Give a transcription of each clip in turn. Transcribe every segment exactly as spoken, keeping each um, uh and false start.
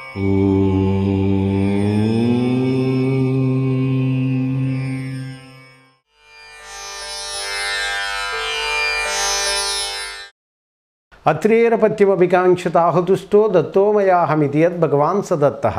अत्रेरपत्यमभिकाङ्क्षिताहुतुष्टो दत्तोमयाहमिति यद् भगवान् स दत्तः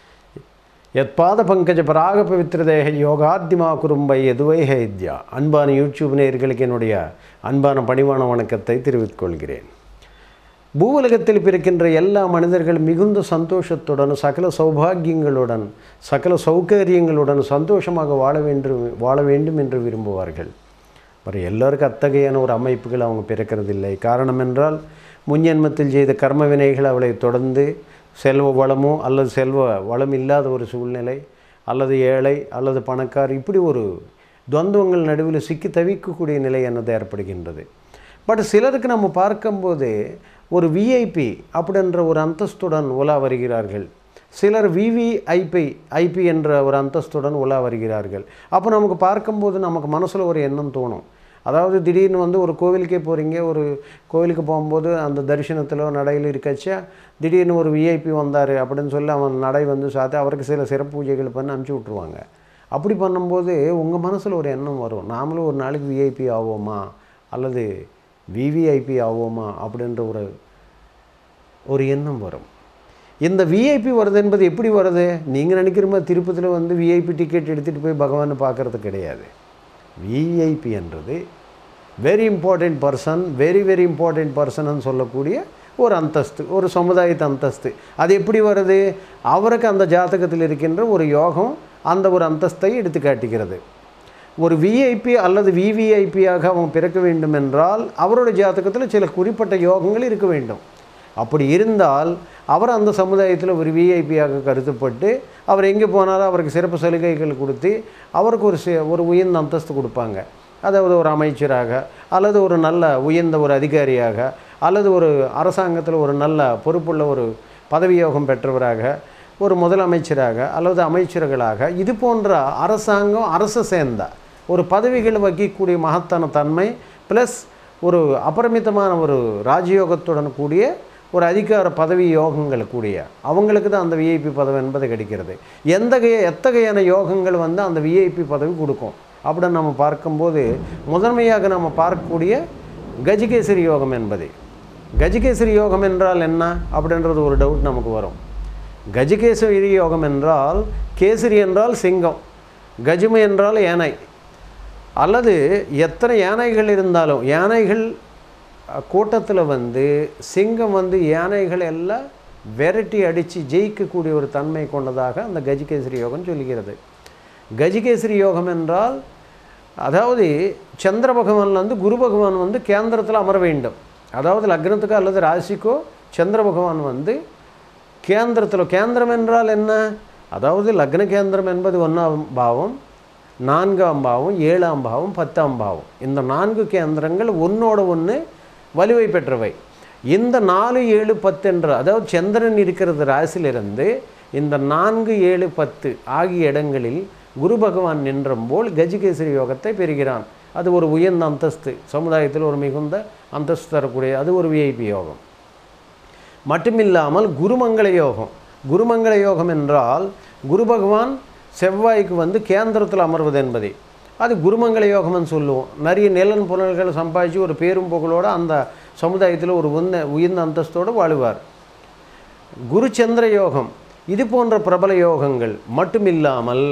यत्पादपङ्कजपरागपवित्रदेह யோகாத்யமாகுறும்பை எதுவை ஹேத்யா. அன்பான யூடியூப் நேயர்களுக்கு என்னுடைய அன்பான பணிவான வணக்கத்தை தெரிவித்துக் கொள்கிறேன். பூவுலகத்தில் பிறக்கின்ற எல்லா மனிதர்கள் மிகுந்த சந்தோஷத்துடன் சகல சௌபாகியங்களுடன் சகல சௌகரியங்களுடன் சந்தோஷமாக வாழ வேண்டும் வாழ வேண்டும் என்று விரும்புவார்கள். அப்புறம் எல்லோருக்கும் அத்தகையான ஒரு அமைப்புகள் அவங்க பிறக்கிறதில்லை. காரணம் என்றால் முன்ஜென்மத்தில் செய்த கர்ம வினைகள் அவளை தொடர்ந்து செல்வ வளமோ அல்லது செல்வ வளம் இல்லாத ஒரு சூழ்நிலை அல்லது ஏழை அல்லது பணக்கார் இப்படி ஒரு துவந்தங்கள் நடுவில் சிக்கி தவிக்கக்கூடிய நிலை என்னது ஏற்படுகின்றது. பட் சிலருக்கு நம்ம பார்க்கும்போது ஒரு விஐபி அப்படின்ற ஒரு அந்தஸ்துடன் உலா வருகிறார்கள். சிலர் விவிஐபி ஐபி என்ற ஒரு அந்தஸ்துடன் உலா வருகிறார்கள். அப்போ நமக்கு பார்க்கும்போது நமக்கு மனசில் ஒரு எண்ணம் தோணும். அதாவது திடீர்னு வந்து ஒரு கோவிலுக்கே போகிறீங்க, ஒரு கோவிலுக்கு போகும்போது அந்த தரிசனத்தில் நடையில் இருக்கச்சா திடீர்னு ஒரு விஐபி வந்தார் அப்படின்னு சொல்லி அவன் நடை வந்து சாத்து அவருக்கு சில சிறப்பு பூஜைகள் பண்ணி அனுப்பிச்சி விட்ருவாங்க. அப்படி பண்ணும்போது உங்கள் மனசில் ஒரு எண்ணம் வரும், நாமளும் ஒரு நாளைக்கு விஐபி ஆவோமா அல்லது விவிஐபி ஆவோமா அப்படின்ற ஒரு ஒரு எண்ணம் வரும். இந்த விஐபி வருது என்பது எப்படி வருது? நீங்கள் நினைக்கிற மாதிரி திருப்பதியில் வந்து விஐபி டிக்கெட் எடுத்துகிட்டு போய் பகவானை பார்க்குறது கிடையாது. விஐபி என்றது very important person, very very important பர்சன்னு சொல்லக்கூடிய ஒரு அந்தஸ்து, ஒரு சமுதாயத்து அந்தஸ்து. அது எப்படி வருது? அவருக்கு அந்த ஜாதகத்தில் இருக்கின்ற ஒரு யோகம் அந்த ஒரு அந்தஸ்தை எடுத்து காட்டுகிறது. ஒரு விஐபி அல்லது விவிஐபியாக அவன் பிறக்க வேண்டும் என்றால் அவருடைய ஜாதகத்தில் சில குறிப்பிட்ட யோகங்கள் இருக்க வேண்டும். அப்படி இருந்தால் அவர் அந்த சமுதாயத்தில் ஒரு விஐபியாக கருதப்பட்டு அவர் எங்கே போனாலும் அவருக்கு சிறப்பு சலுகைகள் கொடுத்து அவருக்கு ஒரு ஒரு உயர்ந்த அந்தஸ்து கொடுப்பாங்க. அதாவது ஒரு அமைச்சராக அல்லது ஒரு நல்ல உயர்ந்த ஒரு அதிகாரியாக அல்லது ஒரு அரசாங்கத்தில் ஒரு நல்ல பொறுப்புள்ள ஒரு பதவி யோகம் பெற்றவராக ஒரு முதலமைச்சராக அல்லது அமைச்சர்களாக இது போன்ற அரசாங்கம் அரசு சேர்ந்த ஒரு பதவிகள் வகிக்கக்கூடிய மகத்தான தன்மை ப்ளஸ் ஒரு அபரிமிதமான ஒரு ராஜயோகத்துடன் கூடிய ஒரு அதிகார பதவி யோகங்கள் கூடிய அவங்களுக்கு தான் அந்த விஐபி பதவி என்பது கிடைக்கிறது. எந்தகைய எத்தகையான யோகங்கள் வந்து அந்த விஐபி பதவி கொடுக்கும் அப்படின்னு நம்ம பார்க்கும்போது முதன்மையாக நம்ம பார்க்கக்கூடிய கஜகேசரி யோகம் என்பது. கஜகேசரி யோகம் என்றால் என்ன அப்படின்றது ஒரு டவுட் நமக்கு வரும். கஜகேசரி யோகம் என்றால் கேசரி என்றால் சிங்கம், கஜுமை என்றால் யானை அல்லது எத்தனை யானைகள் இருந்தாலும் யானைகள் கூட்டத்தில் வந்து சிங்கம் வந்து யானைகள் எல்லாம் விரட்டி அடித்து ஜெயிக்கக்கூடிய ஒரு தன்மை கொண்டதாக அந்த கஜகேசரி யோகம் சொல்லுகிறது. கஜகேசரி யோகம் என்றால் அதாவது சந்திர பகவான் வந்து குரு பகவான் வந்து கேந்திரத்தில் அமர வேண்டும். அதாவது லக்னத்துக்கோ அல்லது ராசிக்கோ சந்திர பகவான் வந்து கேந்திரத்தில், கேந்திரம் என்றால் என்ன? அதாவது லக்ன கேந்திரம் என்பது ஒன்றாம் பாவம், நான்காம் பாவம், ஏழாம் பாவம், பத்தாம் பாவம். இந்த நான்கு கேந்திரங்கள் ஒன்றோட ஒன்று வலுவை பெற்றவை. இந்த நாலு ஏழு பத்து என்ற அதாவது சந்திரன் இருக்கிறது ராசியிலிருந்து இந்த நான்கு ஏழு பத்து ஆகிய இடங்களில் குரு பகவான் நின்றம்போல் கஜகேசரி யோகத்தை பெறுகிறான். அது ஒரு உயர்ந்த அந்தஸ்து, சமுதாயத்தில் ஒரு மிகுந்த அந்தஸ்து தரக்கூடிய அது ஒரு விஐபி யோகம். மட்டுமில்லாமல் குருமங்கள யோகம். குருமங்கள யோகம் என்றால் குரு பகவான் செவ்வாய்க்கு வந்து கேந்திரத்தில் அமர்வது என்பதை அது குருமங்கள யோகம்னு சொல்லுவோம். நிறைய நிலன் புலன்களை சம்பாதிச்சு ஒரு பேரும் புகழோடு அந்த சமுதாயத்தில் ஒரு உந்த உயர்ந்த அந்தஸ்தோடு வாழுவார். குரு சந்திர யோகம் இது போன்ற பிரபல யோகங்கள் மட்டுமில்லாமல்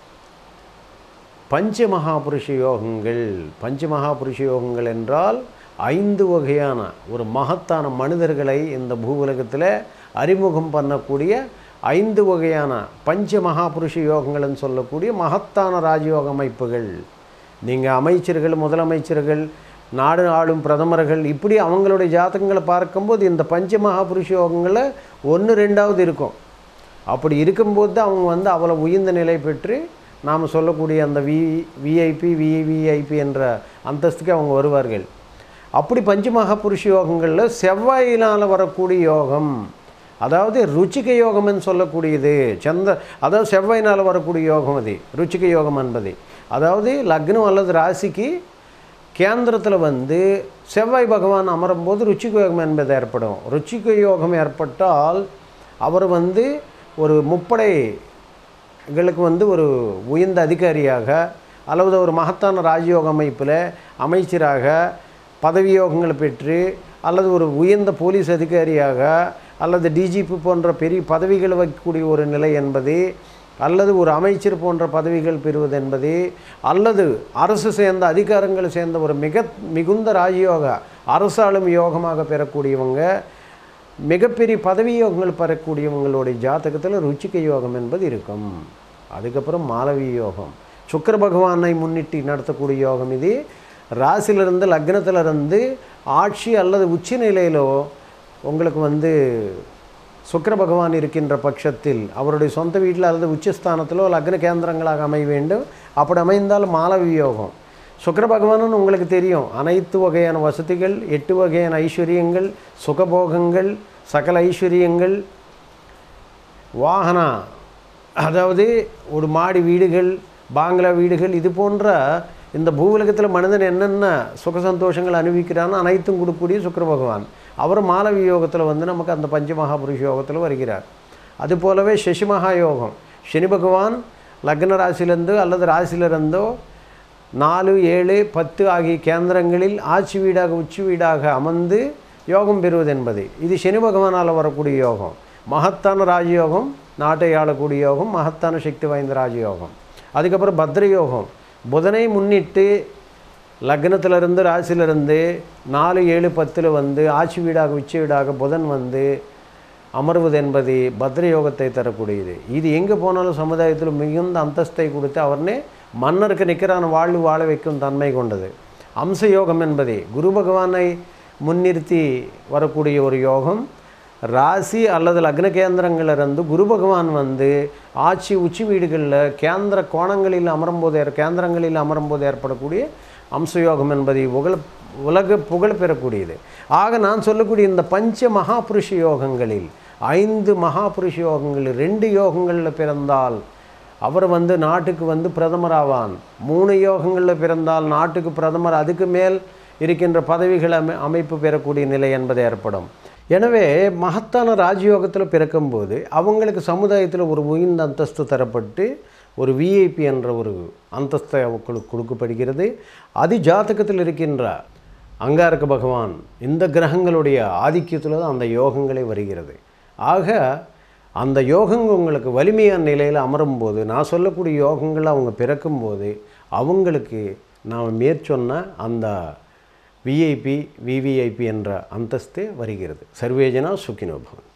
பஞ்சமகாபுருஷ யோகங்கள். பஞ்சமகாபுருஷ யோகங்கள் என்றால் ஐந்து வகையான ஒரு மகத்தான மனிதர்களை இந்த பூவுலகத்தில் அறிமுகம் பண்ணக்கூடிய ஐந்து வகையான பஞ்ச மகாபுருஷ யோகங்கள்னு சொல்லக்கூடிய மகத்தான ராஜயோக அமைப்புகள். நீங்கள் அமைச்சர்கள், முதலமைச்சர்கள், நாடு ஆளும் பிரதமர்கள் இப்படி அவங்களுடைய ஜாதகங்களை பார்க்கும்போது இந்த பஞ்ச மகாபுருஷ யோகங்களில் ஒன்று ரெண்டாவது இருக்கும். அப்படி இருக்கும்போது தான் அவங்க வந்து அவ்வளோ உயர்ந்த நிலை பெற்று நாம் சொல்லக்கூடிய அந்த வி விஐபி விவிஐபி என்ற அந்தஸ்துக்கு அவங்க வருவார்கள். அப்படி பஞ்ச மகாபுருஷ யோகங்களில் செவ்வாயினால் வரக்கூடிய யோகம் அதாவது ருச்சிக யோகம்னு சொல்லக்கூடியது சந்திர அதாவது செவ்வாயினால் வரக்கூடிய யோகம் அது ருச்சிக யோகம் என்பது. அதாவது லக்னம் அல்லது ராசிக்கு கேந்திரத்தில் வந்து செவ்வாய் பகவான் அமரும்போது ருச்சிக யோகம் என்பது ஏற்படும். ருச்சிக யோகம் ஏற்பட்டால் அவர் வந்து ஒரு முப்படைகளுக்கு வந்து ஒரு உயர்ந்த அதிகாரியாக அல்லது ஒரு மகத்தான ராஜயோக அமைப்பில் அமைச்சராக பதவியோகங்களை பெற்று அல்லது ஒரு உயர்ந்த போலீஸ் அதிகாரியாக அல்லது டிஜிபி போன்ற பெரிய பதவிகள் வைக்கக்கூடிய ஒரு நிலை என்பது, அல்லது ஒரு அமைச்சர் போன்ற பதவிகள் பெறுவது என்பது, அல்லது அரசு சேர்ந்த அதிகாரங்கள் சேர்ந்த ஒரு மிக மிகுந்த ராஜயோக அரசாளும் யோகமாக பெறக்கூடியவங்க, மிகப்பெரிய பதவி யோகங்கள் பெறக்கூடியவங்களுடைய ஜாதகத்தில் ருச்சிக யோகம் என்பது இருக்கும். அதுக்கப்புறம் மாலவி யோகம், சுக்கிர பகவானை முன்னிட்டு நடத்தக்கூடிய யோகம். இது ராசியிலிருந்து லக்னத்திலிருந்து ஆட்சி அல்லது உச்ச நிலையிலோ உங்களுக்கு வந்து சுக்கிர பகவான் இருக்கின்ற பட்சத்தில் அவருடைய சொந்த வீட்டில் அல்லது உச்சஸ்தானத்திலோ லக்ன கேந்திரங்களாக அமைய வேண்டும். அப்படி அமைந்தால் மாலவி யோகம். சுக்கிர பகவானுன்னு உங்களுக்கு தெரியும், அனைத்து வகையான வசதிகள், எட்டு வகையான ஐஸ்வர்யங்கள், சுகபோகங்கள், சகல ஐஸ்வர்யங்கள், வாகனா, அதாவது ஒரு மாடி வீடுகள், பாங்களா வீடுகள், இது போன்ற இந்த பூவுலகத்தில் மனிதன் என்னென்ன சுக சந்தோஷங்கள் அனுபவிக்கிறான்னு அனைத்தும் கொடுக்கக்கூடிய சுக்கிர பகவான். அவர் மாலவி யோகத்தில் வந்து நமக்கு அந்த பஞ்சமகாபுருஷ யோகத்தில் வருகிறார். அதுபோலவே சசி மகா யோகம், சனி பகவான் லக்ன ராசியிலிருந்தோ அல்லது ராசியிலிருந்தோ நாலு ஏழு பத்து ஆகிய கேந்திரங்களில் ஆட்சி வீடாக உச்சி வீடாக அமர்ந்து யோகம் பெறுவது என்பது இது சனி பகவானால் வரக்கூடிய யோகம். மகத்தான ராஜயோகம், நாட்டை ஆளக்கூடிய யோகம், மகத்தான சக்தி வாய்ந்த ராஜயோகம். அதுக்கப்புறம் பத்ர யோகம், புதனை முன்னிட்டு லக்னத்திலிருந்து ராசியிலிருந்து நாலு ஏழு பத்தில் வந்து ஆட்சி வீடாக உச்சி வீடாக புதன் வந்து அமர்வது என்பது பத்ர யோகத்தை தரக்கூடியது. இது எங்கே போனாலும் சமுதாயத்தில் மிகுந்த அந்தஸ்தை கொடுத்து அவர்னே மன்னருக்கு நிற்கிறான வாழ்வு வாழ வைக்கும் தன்மை கொண்டது. அம்ச யோகம் என்பதே குரு பகவானை முன்னிறுத்தி வரக்கூடிய ஒரு யோகம். ராசி அல்லது லக்ன கேந்திரங்களிலிருந்து குரு பகவான் வந்து ஆட்சி உச்சி வீடுகளில் கேந்திர கோணங்களில் அமரும்போது கேந்திரங்களில் அமரும்போது ஏற்படக்கூடிய அம்சயோகம் என்பது புகழ் உலக புகழ் பெறக்கூடியது. ஆக நான் சொல்லக்கூடிய இந்த பஞ்ச மகாபுருஷ யோகங்களில் ஐந்து மகாபுருஷ யோகங்களில் ரெண்டு யோகங்களில் பிறந்தால் அவர் வந்து நாட்டுக்கு வந்து பிரதமர் ஆவான். மூணு யோகங்களில் பிறந்தால் நாட்டுக்கு பிரதமர், அதுக்கு மேல் இருக்கின்ற பதவிகள் அமை அமைப்பு பெறக்கூடிய நிலை என்பது ஏற்படும். எனவே மகத்தான ராஜயோகத்தில் பிறக்கும்போது அவங்களுக்கு சமுதாயத்தில் ஒரு உயர்ந்த அந்தஸ்து தரப்பட்டு ஒரு விஐபி என்ற ஒரு அந்தஸ்தை அவங்களுக்கு கொடுக்கப்படுகிறது. அது ஜாதகத்தில் இருக்கின்ற அங்காரக பகவான் இந்த கிரகங்களுடைய ஆதிக்கத்தில் தான் அந்த யோகங்களே வருகிறது. ஆக அந்த யோகங்கள் உங்களுக்கு வலிமையான நிலையில் அமரும்போது, நான் சொல்லக்கூடிய யோகங்கள் அவங்க பிறக்கும்போது அவங்களுக்கு நான் மேற்சொன்ன அந்த விஐபி விவிஐபி என்ற அந்தஸ்தே வருகிறது. சர்வேஜனா சுகினோ பவந்து.